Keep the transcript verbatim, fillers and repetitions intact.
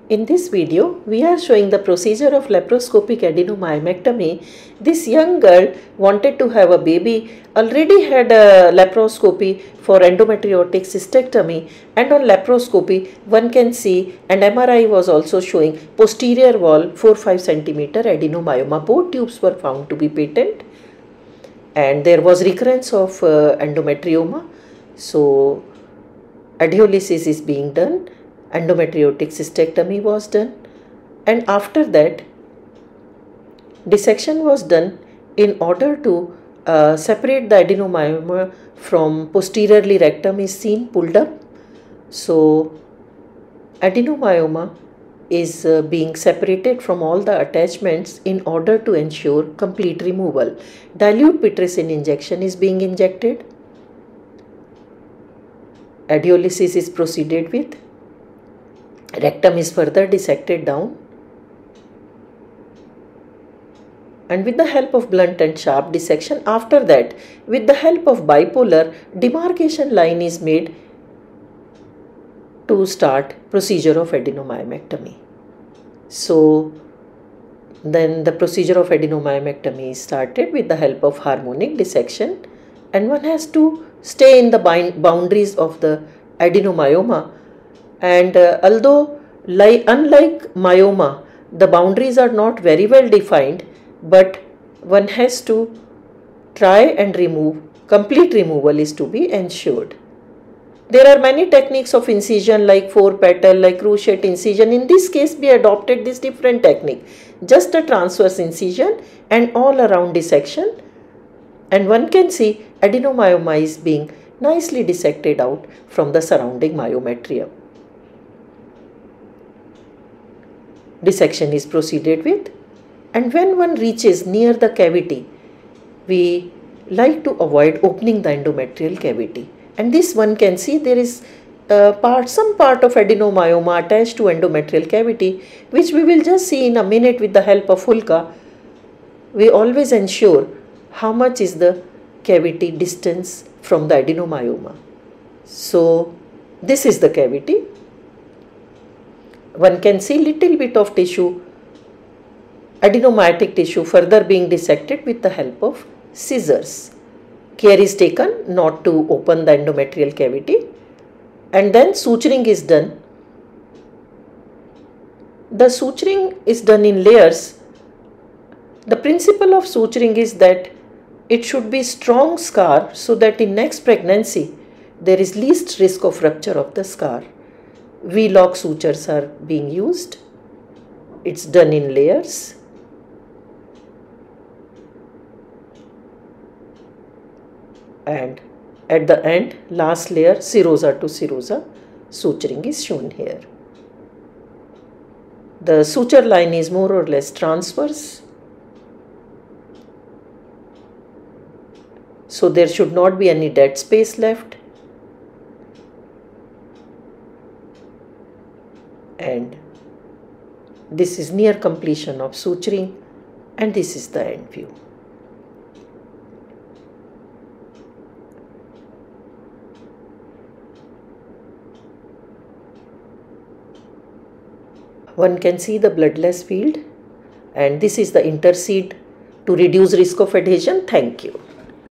In this video, we are showing the procedure of laparoscopic adenomyomectomy. This young girl wanted to have a baby, already had a laparoscopy for endometriotic cystectomy, and on laparoscopy one can see, and M R I was also showing, posterior wall four to five centimeter adenomyoma. Both tubes were found to be patent and there was recurrence of uh, endometrioma. So adheolysis is being done. Endometriotic cystectomy was done, and after that dissection was done in order to uh, separate the adenomyoma from posteriorly. Rectum is seen pulled up. So adenomyoma is uh, being separated from all the attachments in order to ensure complete removal. Dilute pitracin injection is being injected. Adheolysis is proceeded with. Rectum is further dissected down, and with the help of blunt and sharp dissection, after that with the help of bipolar, demarcation line is made to start procedure of adenomyomectomy. So then the procedure of adenomyomectomy is started with the help of harmonic dissection, and one has to stay in the boundaries of the adenomyoma. And uh, although like, unlike myoma, the boundaries are not very well defined, but one has to try and remove, complete removal is to be ensured. There are many techniques of incision like four petal, like cruciate incision. In this case we adopted this different technique, just a transverse incision and all around dissection, and one can see adenomyoma is being nicely dissected out from the surrounding myometrium. Dissection is proceeded with, and when one reaches near the cavity, we like to avoid opening the endometrial cavity, and this one can see there is a part, some part of adenomyoma attached to endometrial cavity, which we will just see in a minute with the help of Hulka. We always ensure how much is the cavity distance from the adenomyoma. So this is the cavity. One can see little bit of tissue, adenomyotic tissue, further being dissected with the help of scissors. Care is taken not to open the endometrial cavity, and then suturing is done. The suturing is done in layers. The principle of suturing is that it should be strong scar, so that in next pregnancy there is least risk of rupture of the scar. V-lock sutures are being used. It's done in layers. And at the end, last layer, serosa to serosa, suturing is shown here. The suture line is more or less transverse, so there should not be any dead space left. And this is near completion of suturing, and this is the end view. One can see the bloodless field, and this is the interseed to reduce risk of adhesion. Thank you.